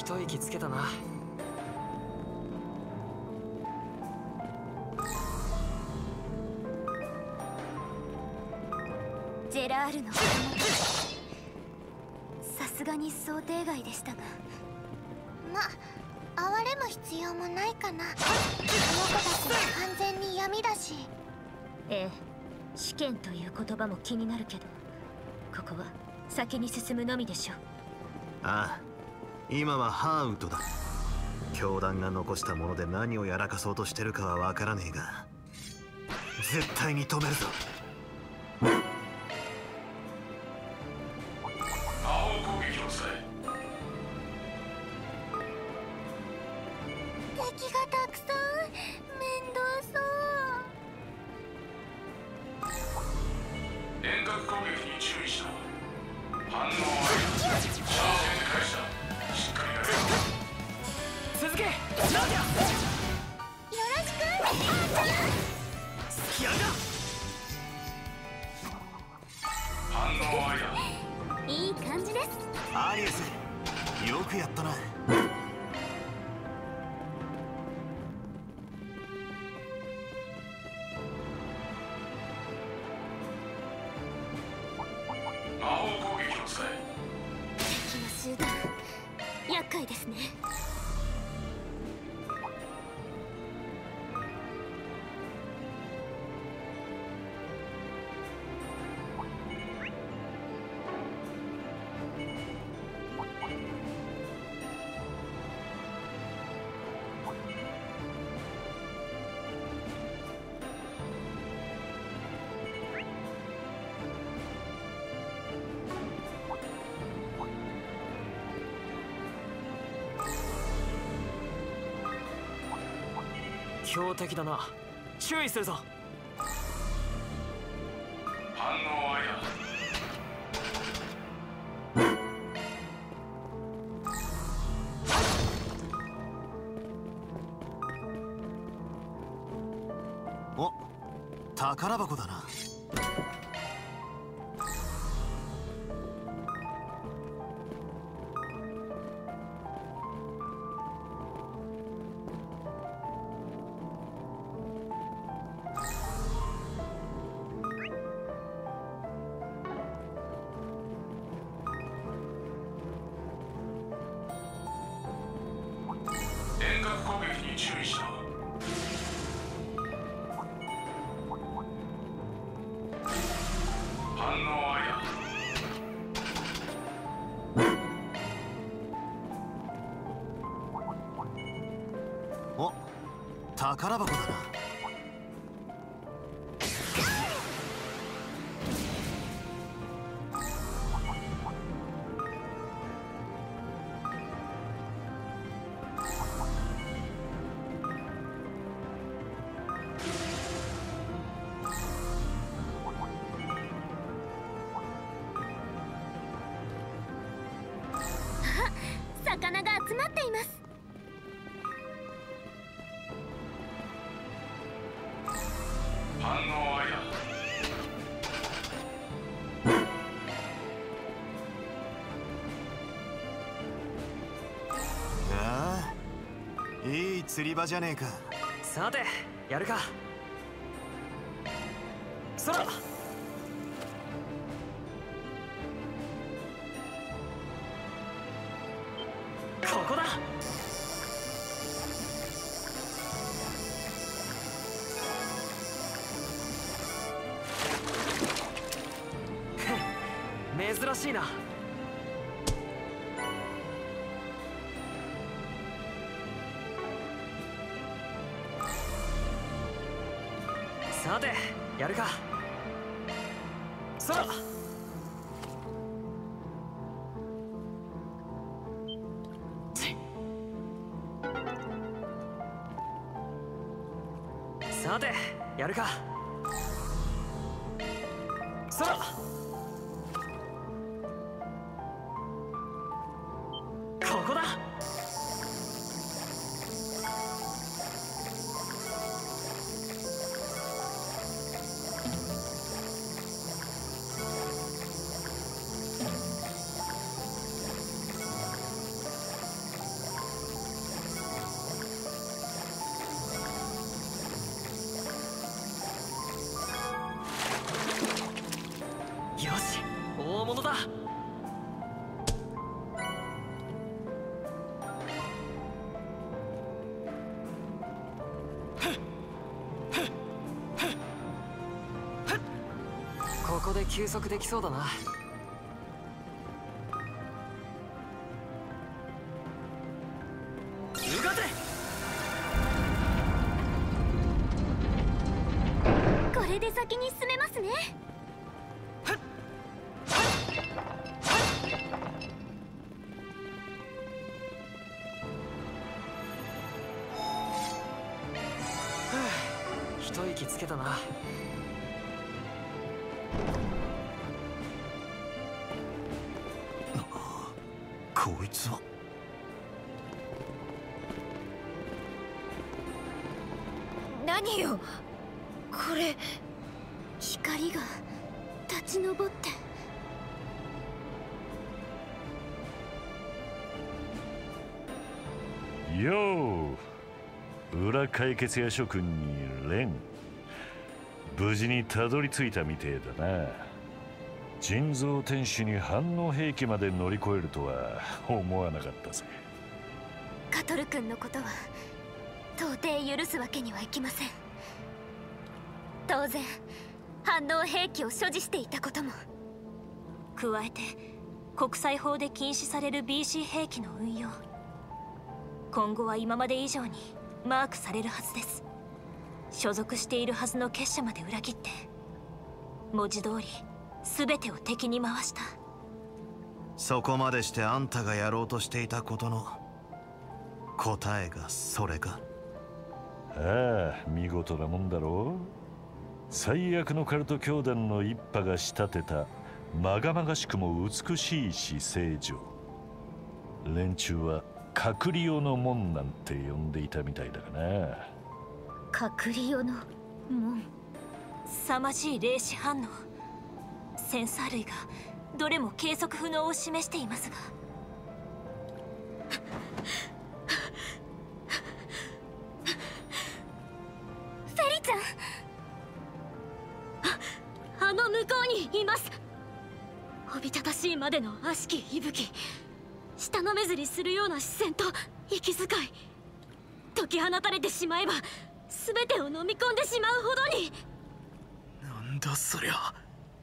一息つけたな。 ジェラールの子供さすがに想定外でしたが、 哀れむ必要もないかな。あの子たちは完全に闇だし。 ええ、試験という言葉も気になるけど、ここは先に進むのみでしょう。 ああ、今はハーウッドだ。教団が残したもので何をやらかそうとしてるかはわからねえが、絶対に止めるぞ。 魔法攻撃を使え。 敵がたくさん。面倒そう。 遠隔攻撃に注意しろ。反応あり。シャーペンで返した。しっかりやれよ。 続けナディア。 よろしくあーちゃん。 スキアが反応ありだ。 いい感じです。 アリエス、よくやったな。 魔法攻撃を使え。 敵の集団厄介ですね。 強敵だな。注意するぞ。 反応ありだ。 お、宝箱だな。 遠隔攻撃に注意しろ。反応ありだ。 お、宝箱だな。 魚が集まっています。 反応ありだ。 ああ、いい釣り場じゃねえか。 さてやるか。そらここだ。珍しいな。さてやるか。そらさてやるか。そらここだ。 こで休息できそうだな。うがて。 これで先に進めますね。 一息つけたな。 こいつは。 何よこれ。光が立ち上って。 よう、裏解決屋諸君にレン。無事にたどり着いたみてえだな。人造天使に反応兵器まで乗り越えるとは思わなかったぜ。 カトル君のことは到底許すわけにはいきません。当然反応兵器を所持していたことも。加えて国際法で禁止される BC 兵器の運用、今後は今まで以上にマークされるはずです。所属しているはずの結社まで裏切って、文字通り全てを敵に回した。 そこまでしてあんたがやろうとしていたことの答えがそれか。 ああ、見事なもんだろう。最悪のカルト教団の一派が仕立てたまがまがしくも美しい姿勢上、連中は隔離用の門なんて呼んでいたみたいだがな。 隔離用の門。凄まじい霊視反応。センサー類がどれも計測不能を示していますが。フェリちゃん、あの向こうにいます。おびただしいまでの悪しき息吹、舌のめずりするような視線と息遣い、解き放たれてしまえば全てを飲み込んでしまうほどに。 なんだそりゃ。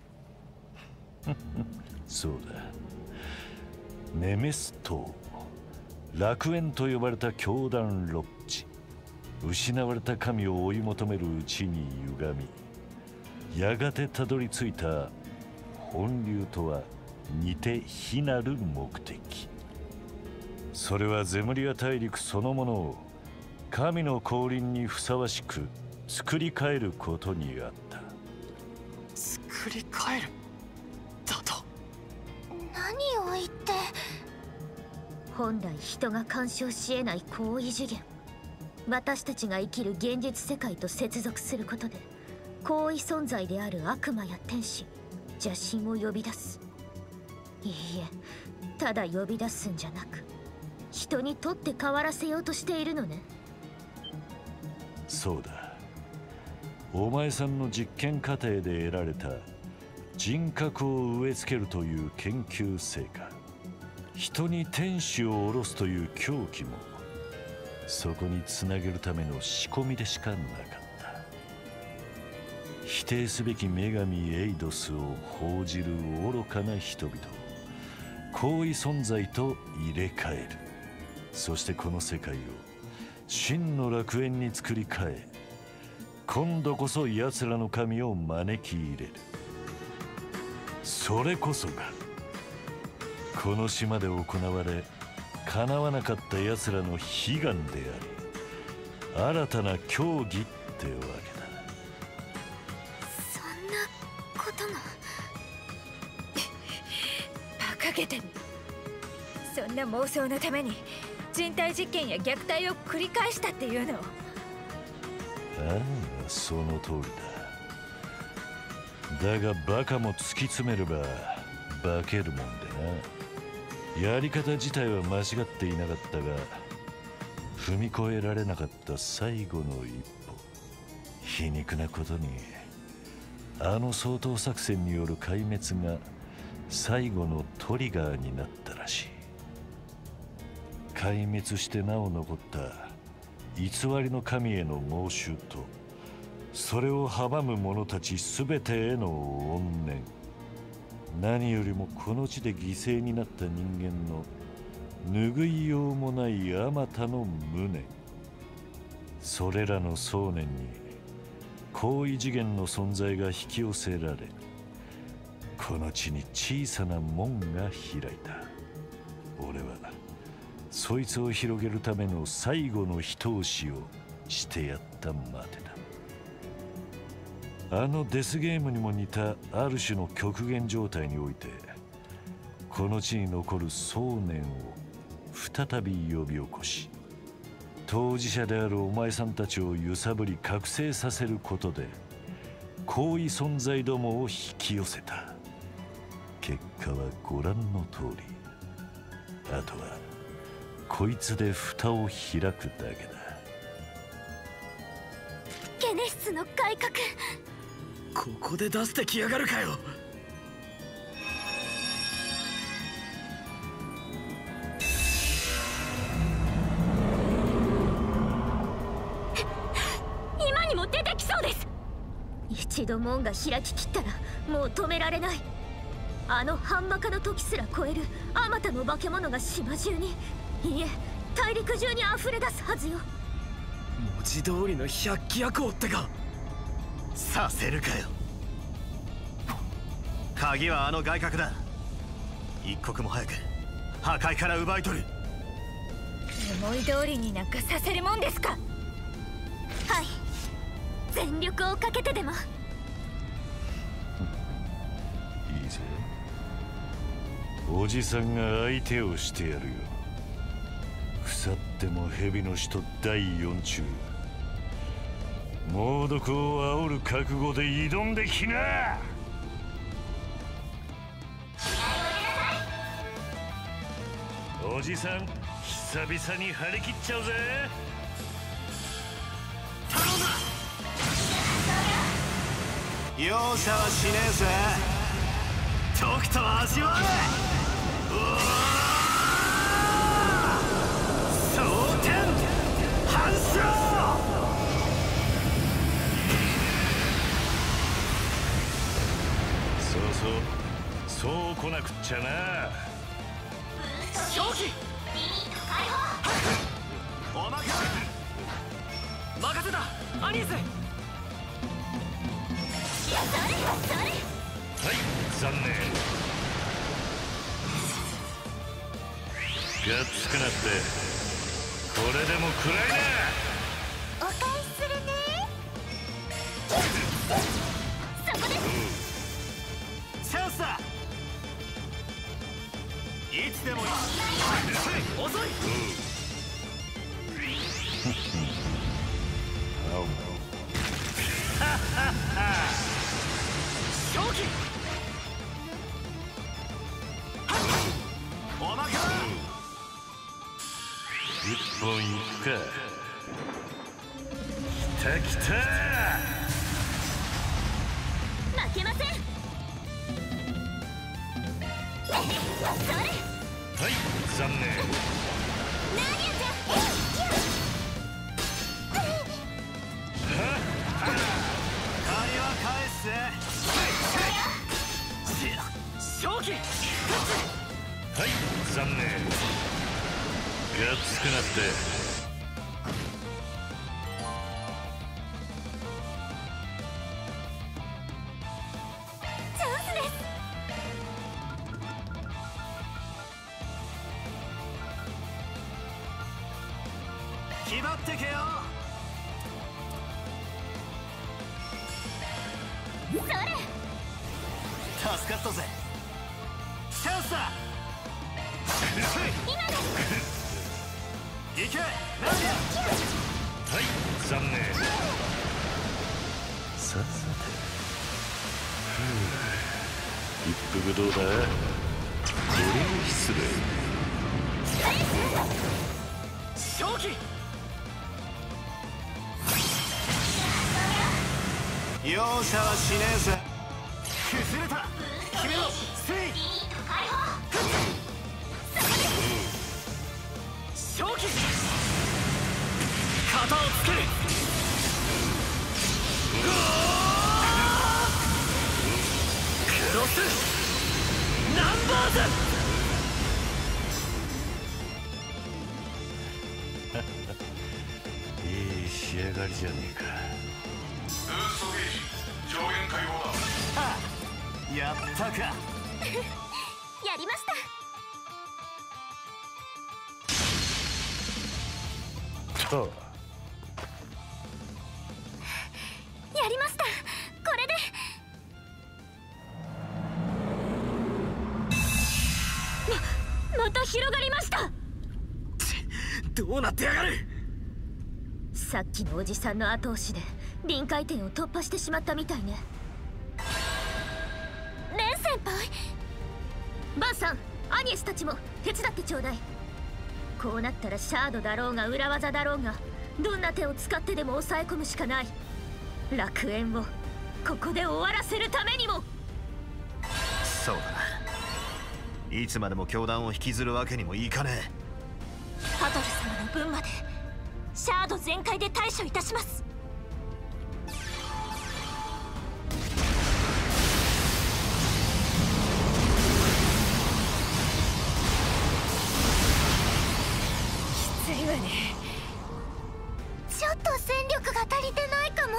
そうだ、ネメス島、楽園と呼ばれた教団ロッジ。失われた神を追い求めるうちに歪み、やがてたどり着いた本流とは似て非なる目的。それはゼムリア大陸そのものを神の降臨にふさわしく作り変えることにあった。 作り変えるだと。 何を言って。 本来人が干渉し得ない高位次元、私たちが生きる現実世界と接続することで高位存在である悪魔や天使、邪神を呼び出す。いいえ、ただ呼び出すんじゃなく、人にとって変わらせようとしているのね。 そうだ、お前さんの実験過程で得られた人格を植え付けるという研究成果、人に天使を下ろすという狂気もそこにつなげるための仕込みでしかなかった。否定すべき女神エイドスを報じる愚かな人々を高位存在と入れ替える。そしてこの世界を真の楽園に作り変え、今度こそ奴らの神を招き入れる。それこそがこの島で行われ叶わなかった奴らの悲願であり、新たな教義ってわけだ。 そんなことが。 馬鹿げてる。そんな妄想のために人体実験や虐待を繰り返したっていうの。 ああ、その通りだ。だがバカも突き詰めれば化けるもんでな。やり方自体は間違っていなかったが、踏み越えられなかった最後の一歩。皮肉なことにあの掃討作戦による壊滅が最後のトリガーになったらしい。壊滅してなお残った偽りの神への妄執とそれを阻む者たち全てへの怨念、何よりもこの地で犠牲になった人間の拭いようもないあまたの無念、それらの想念に高異次元の存在が引き寄せられ、この地に小さな門が開いた。俺はそいつを広げるための最後の一押しをしてやったまでだ。あのデスゲームにも似たある種の極限状態において、この地に残る想念を再び呼び起こし、当事者であるお前さんたちを揺さぶり覚醒させることで高位存在どもを引き寄せた。結果はご覧の通り。あとはこいつで蓋を開くだけだ。 ゲネシスの改革、 ここで出してきやがるかよ。 今にも出てきそうです。一度門が開ききったらもう止められない。あの半馬鹿の時すら超えるあまたの化け物が島中に、いえ大陸中に溢れ出すはずよ。 文字通りの百鬼夜行ってか。 させるかよ。鍵はあの外郭だ。一刻も早く破壊から奪い取る。 思い通りになんかさせるもんですか。 はい、全力をかけてでも。 いいぜ、おじさんが相手をしてやるよ。腐っても蛇の使徒第4中、猛毒を煽る覚悟で挑んできな。おじさん久々に張り切っちゃうぜ。 頼んだ。容赦はしねえぜ。とくと味わえ。うわー、蒼天反射。 そう来なくっちゃな。 正気おまか任せたアニース。 はい、残念。がっつくなって、これでも食らいな。 お返しするね。 そこです。 チャンスだ。いつでもいい。 遅い。正気おまか一本いくか。来た来た。 負けません。それ。 はい、残念。 何やって借りは返すぜ。 正気。 はい、残念。がっつくなって。 チャンスです。 決まってけよ。 それ。 助かったぜ。チャンスだ。 今です。 行け。 はい、残念。さて、一服どうだ。これを失礼。 正気。 容赦はしねえぜ。崩れた。決めろ。せい。 正気。型をつける。 ます。 いい仕上がりじゃねえか。 ブーストゲージ上限解放だ。 やったか。 やりました。 とやりました。これでまた広がりました。 どうなってやがる。 さっきのおじさんの後押しで臨界点を突破してしまったみたいね。レン先輩、バンさん、アニエスたちも手伝ってちょうだい。こうなったらシャードだろうが裏技だろうが、どんな手を使ってでも抑え込むしかない。楽園をここで終わらせるためにも。 そうだな。いつまでも教団を引きずるわけにもいかねえ。 ハトル様の分までシャード全開で対処いたします。 きついわね。 ちょっと戦力が足りてないかも。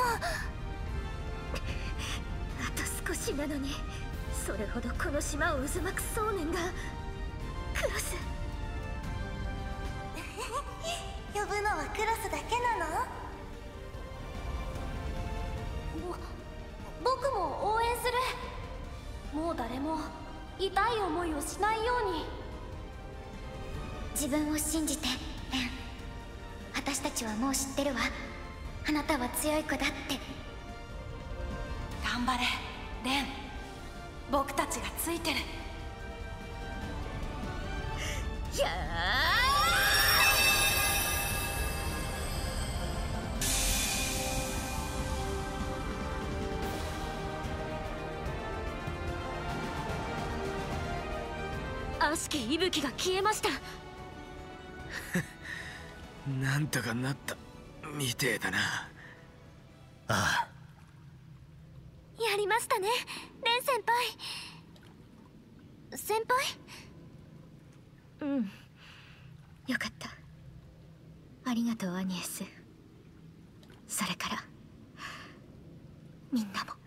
あと少しなのに、それほどこの島を渦巻く想念が。クロス呼ぶのはクロスだけなの？ 僕も応援する。もう誰も痛い思いをしないように。 自分を信じて、レン。私たちはもう知ってるわ。あなたは強い子だって。 頑張れレン、僕たちがついてる。 や悪しき息吹が消えました。 なんとかなったみてえだな。 ああ、 やりましたね、レン先輩。先輩？うん、よかった。ありがとう、アニエス。それからみんなも。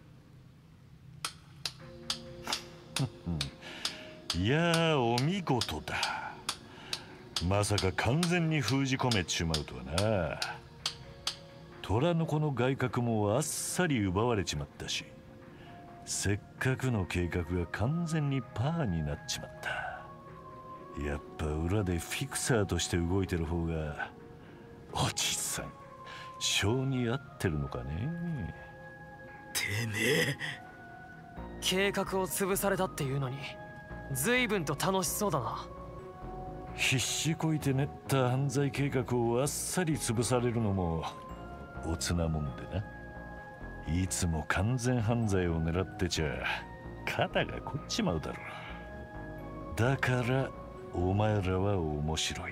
いやー、お見事だ。まさか完全に封じ込めちまうとはな。虎の子の外角もあっさり奪われちまったし、せっかくの計画が完全にパーになっちまった。やっぱ裏でフィクサーとして動いてる方がおじさん性に合ってるのかね。 てめえ、計画を潰されたっていうのに随分と楽しそうだな。 必死こいて練った犯罪計画をあっさり潰されるのもおつなもんでな。いつも完全犯罪を狙ってちゃ肩が凝っちまうだろう。だからお前らは面白い。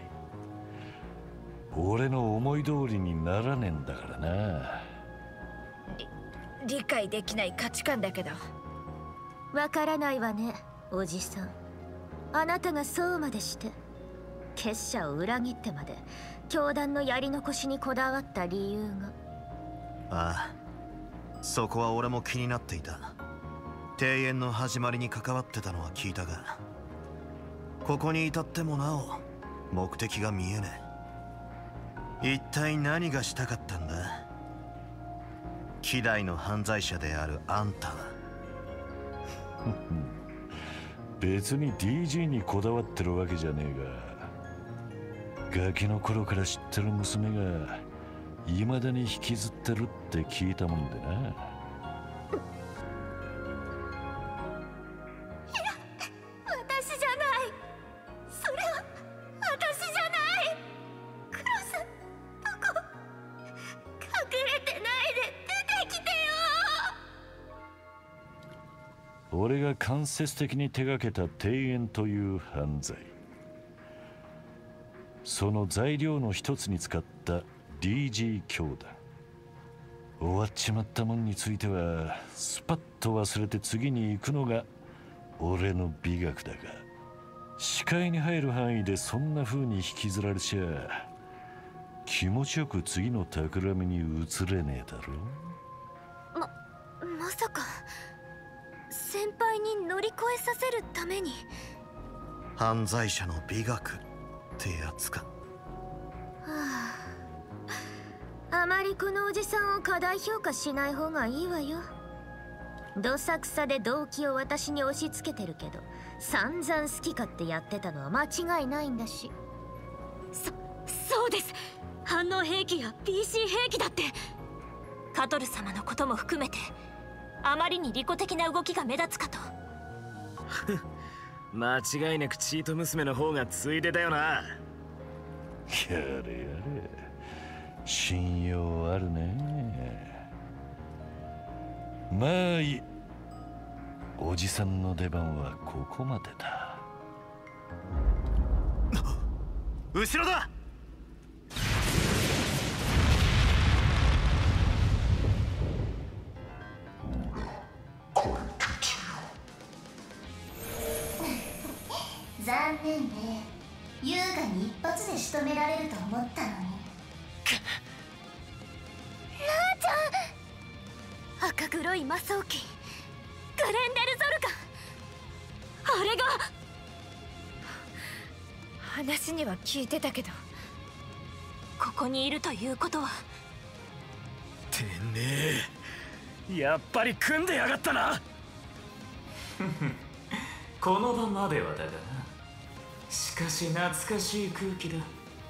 俺の思い通りにならねえんだからな。 理解できない価値観だけど。 わからないわね、おじさん。あなたがそうまでして結社を裏切ってまで教団のやり残しにこだわった理由が。 ああ、そこは俺も気になっていた。庭園の始まりに関わってたのは聞いたが、ここに至ってもなお目的が見えねえ。一体何がしたかったんだ、希代の犯罪者であるあんたは。 別に DG にこだわってるわけじゃねえが、ガキの頃から知ってる娘が未だに引きずってるって聞いたもんでな。 私じゃない。それは私じゃない。クロス、どこ隠れてないで出てきてよ。 俺が間接的に手がけた庭園という犯罪、その材料の一つに使った DG 教団。終わっちまったもんについてはスパッと忘れて次に行くのが俺の美学だが、 視界に入る範囲でそんな風に引きずられちゃ気持ちよく次の企みに移れねえだろ。 まさか先輩に乗り越えさせるために。 犯罪者の美学ってやつか。 あまりこのおじさんを過大評価しない方がいいわよ。どさくさで動機を私に押し付けてるけど、散々好き勝手やってたのは間違いないんだし。 そうです。反応兵器や PC 兵器だってカトル様のことも含めてあまりに利己的な動きが目立つかと。 間違いなくチート娘の方がついでだよな。 やれやれ、信用あるね。まあいい、おじさんの出番はここまでだ。 後ろだ。 残念ね。優雅に一発で仕留められると思ったのに。 赤黒い魔装機グレンデル・ゾルガン、あれが。 話には聞いてたけど、 ここにいるということは。 てめえ、やっぱり組んでやがったな。 この場まではだがな。しかし懐かしい空気だ。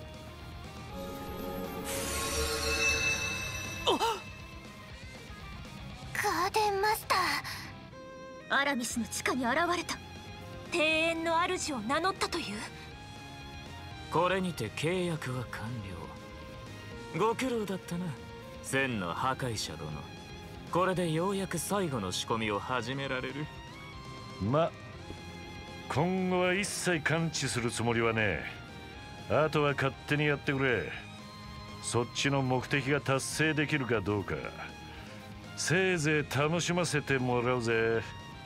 ガーデンマスター、アラミスの地下に現れた。庭園の主を名乗ったという。 これにて契約は完了。ご苦労だったな、千の破壊者殿。これでようやく最後の仕込みを始められる。 ま、今後は一切感知するつもりはねえ。あとは勝手にやってくれ。そっちの目的が達成できるかどうか、せいぜい楽しませてもらうぜ。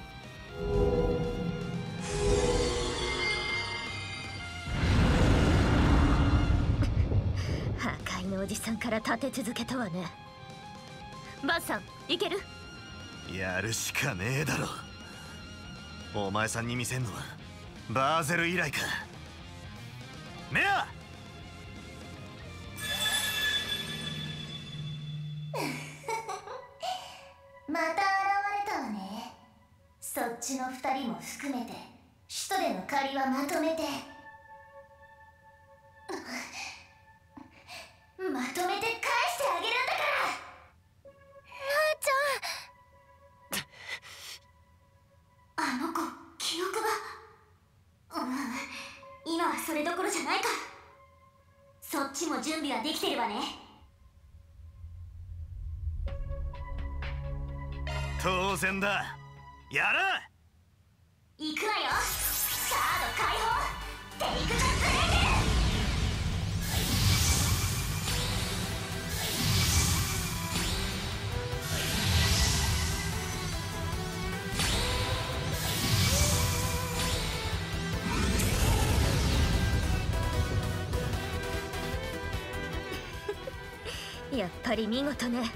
破壊のおじさんから立て続けたわね。バンさん、いける？ やるしかねえだろ。お前さんに見せんのはバーゼル以来か。メアまた現れたわね。そっちの2人も含めて首都での借りはまとめてまとめて返してあげるんだから。あの子、記憶が。今はそれどころじゃないか。そっちも準備はできてるわね。 当然だ。やる。 行くわよ。カード解放。テイクザブレイク。 やっぱり見事ね。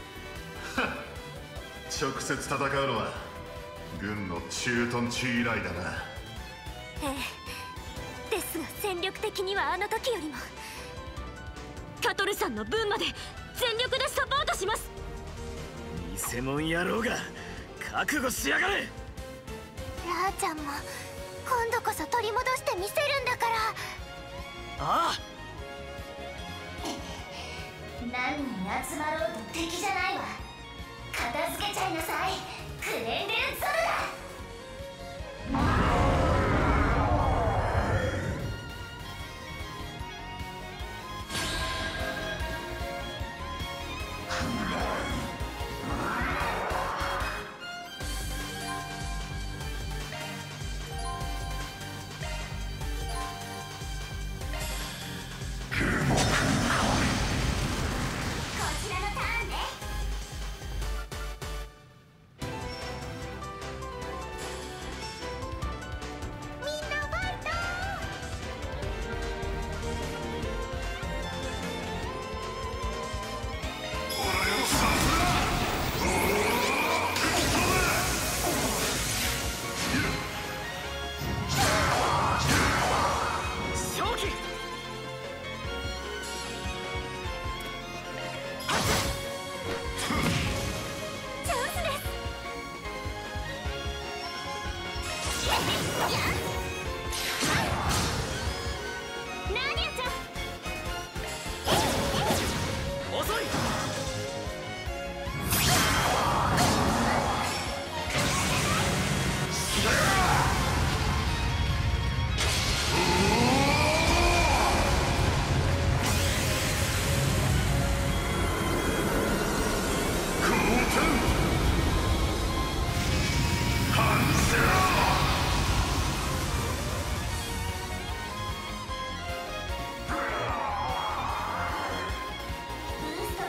直接戦うのは軍の駐屯地以来だな。 ええ、ですが戦力的にはあの時よりも。カトルさんの分まで全力でサポートします。 偽物野郎が覚悟しやがれ。 ラーちゃんも今度こそ取り戻してみせるんだから。 ああ、 何人集まろうと敵じゃないわ。片付けちゃいなさい、クレンデル・ゾルガ。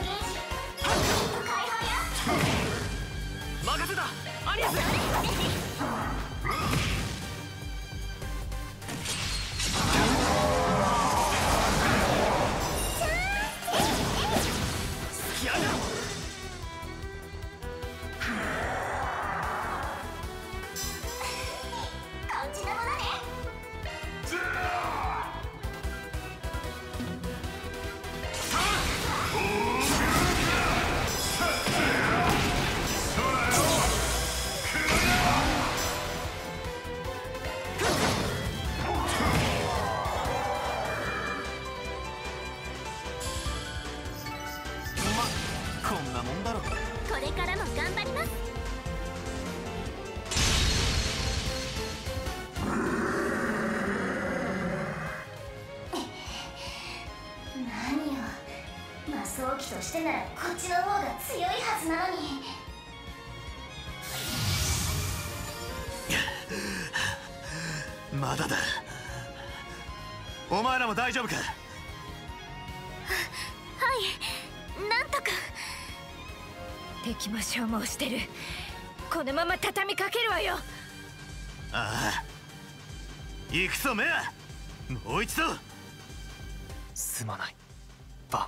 ゲージ解放や。 任せたアニエス。 早期としてならこっちの方が強いはずなのに。 まだだ。お前らも大丈夫か？ はい、なんとか。 敵も消耗してる。このまま畳みかけるわよ。 ああ、行くぞメア。もう一度。 すまないバン。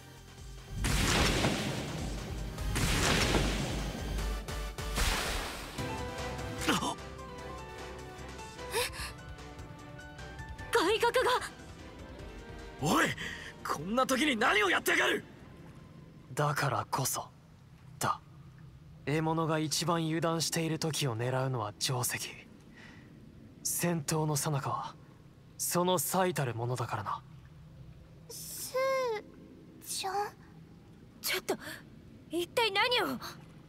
改革が。 おい、こんな時に何をやってやがる。 だからこそだ。獲物が一番油断している時を狙うのは定石。戦闘の最中はその最たるものだからな。 スーちゃん、 ちょっと一体何を。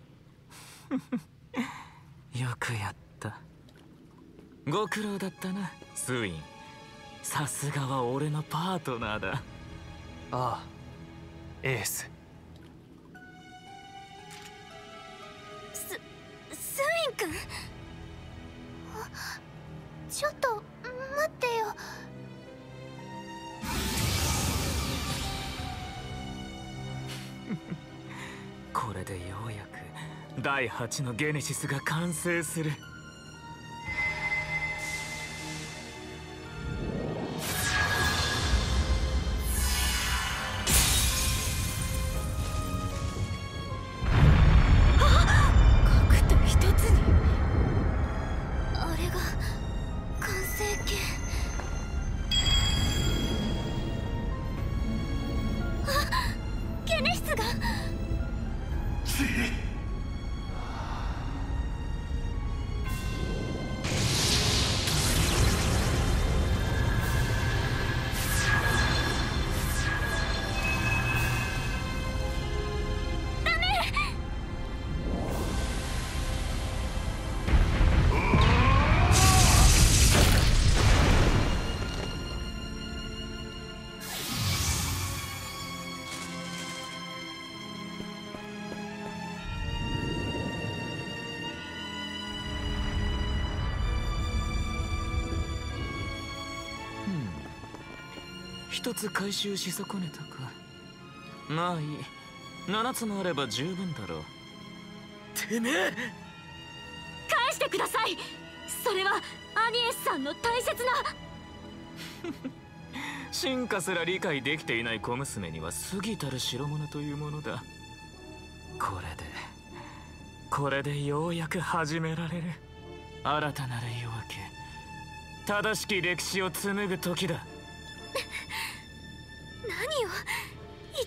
よくやった。ご苦労だったなスーイン。さすがは俺のパートナーだ。 ああ、エース。 スーイン君。 ちょっと待ってよ。 これでようやく第8のゲネシスが完成する。一つ回収し損ねたか。まあいい、7つもあれば十分だろう。 てめえ、 返してください。それはアニエスさんの大切な。 進化すら理解できていない小娘には過ぎたる代物というものだ。これでようやく始められる新たなる夜明け、正しき歴史を紡ぐ時だ。 何を言って。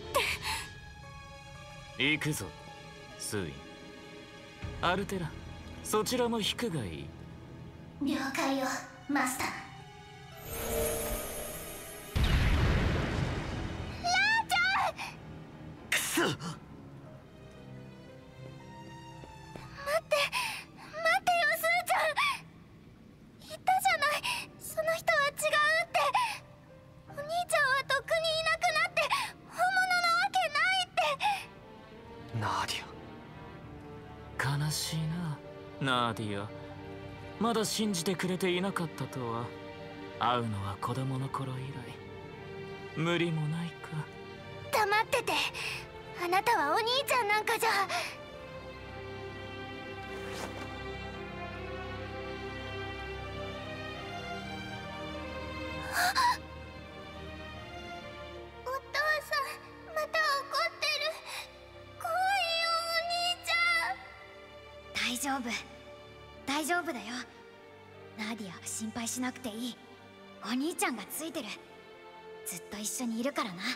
行くぞスーイン。アルテラ、そちらも引くがいい。 了解よマスター。ラーちゃん。 くそ。 待ってよスーちゃん。言ったじゃない、その人は違うって。お兄ちゃんはとっくにいなくなって本物なわけないって。 ナーディア。悲しいなナーディア。まだ信じてくれていなかったとは。会うのは子供の頃以来。無理もないか。 黙ってて。 あなたはお兄ちゃんなんかじゃ。お父さんまた怒ってる。怖いよお兄ちゃん。 大丈夫大丈夫だよ。ナディアは心配しなくていい。お兄ちゃんがついてる。ずっと一緒にいるからな。 ナー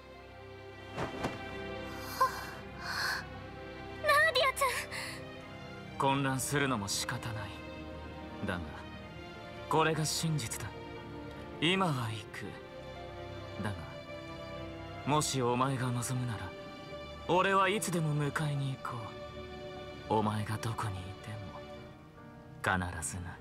ディアちゃん。 混乱するのも仕方ない。だがこれが真実だ。今は行く。だがもしお前が望むなら俺はいつでも迎えに行こう。お前がどこにいても必ずな。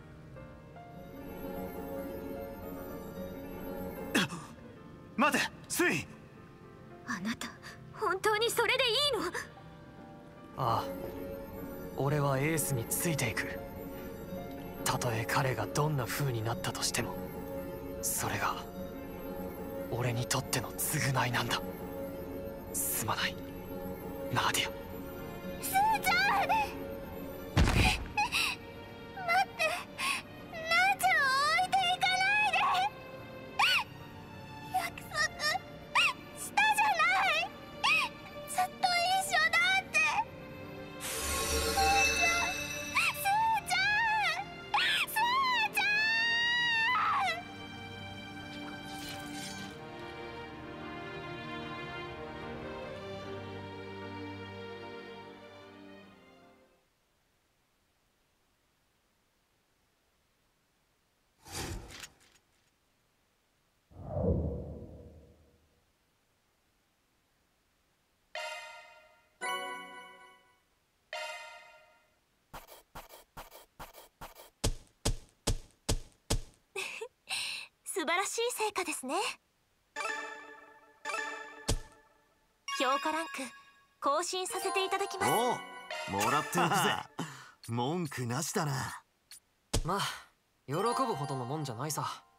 待て、スイ。 あなた本当にそれでいいの？ ああ、俺はエースについていく。たとえ彼がどんな風になったとしても、それが俺にとっての償いなんだ。すまないナーディア。 スーちゃん待って、ナーちゃんを置いていかないで。約束したじゃない。ずっと一緒だって。スーちゃん、スーちゃん、スーちゃん。 素晴らしい成果ですね。評価ランク更新させていただきます。 おお、もらっておくぜ。文句なしだな。 まあ喜ぶほどのもんじゃないさ。